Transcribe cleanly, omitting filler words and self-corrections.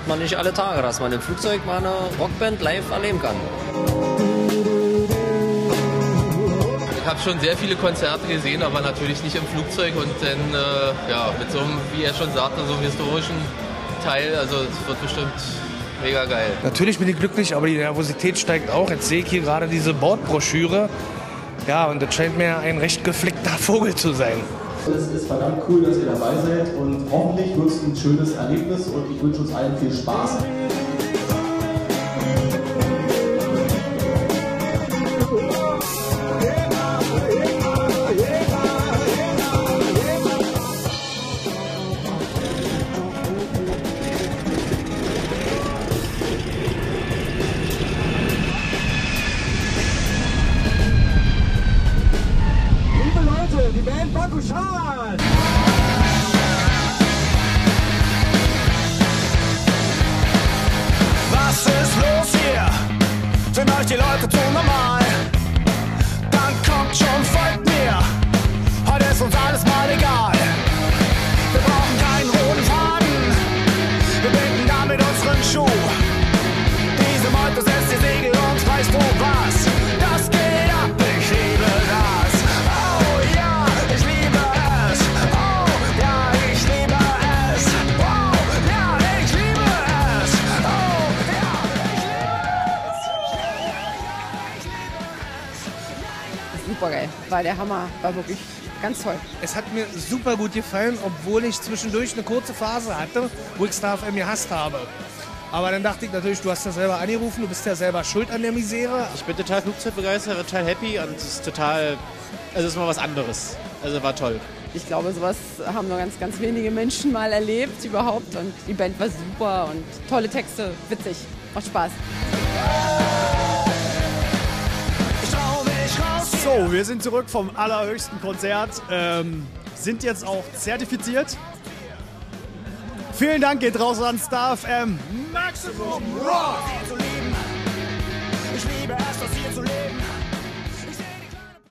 man nicht alle Tage, dass man im Flugzeug mal eine Rockband live erleben kann. Ich habe schon sehr viele Konzerte gesehen, aber natürlich nicht im Flugzeug und dann ja, mit so einem, wie er schon sagte, so einem historischen Teil, also es wird bestimmt mega geil. Natürlich bin ich glücklich, aber die Nervosität steigt auch. Jetzt sehe ich hier gerade diese Bordbroschüre. Ja, und das scheint mir ein recht geflickter Vogel zu sein. Es ist verdammt cool, dass ihr dabei seid und hoffentlich wird es ein schönes Erlebnis und ich wünsche uns allen viel Spaß. Die Band Bakushan! Was ist los hier? Sind euch die Leute zu normal? Dann kommt schon, folgt mir. Heute ist uns alles mal egal. Wir brauchen keinen roten Faden. Wir binden damit unseren Schuh. Diese Meute setzt die Segel und weißt du was? Das geht ab, ich liebe das. Oh ja, ich liebe es. Oh ja, ich liebe es. Oh ja, ich liebe es. Oh ja, ich liebe es. Super geil, war der Hammer, war wirklich ganz toll. Es hat mir super gut gefallen, obwohl ich zwischendurch eine kurze Phase hatte, wo ich Star FM gehasst habe. Aber dann dachte ich natürlich, du hast ja selber angerufen, du bist ja selber schuld an der Misere. Ich bin total flugzeugbegeistert, total happy und es ist total, also es ist mal was anderes. Also war toll. Ich glaube, sowas haben nur ganz, ganz wenige Menschen mal erlebt überhaupt und die Band war super und tolle Texte, witzig, macht Spaß. So, wir sind zurück vom allerhöchsten Konzert, sind jetzt auch zertifiziert. Vielen Dank geht raus an Star FM. Maximum Rock! Ich liebe es, das hier zu leben.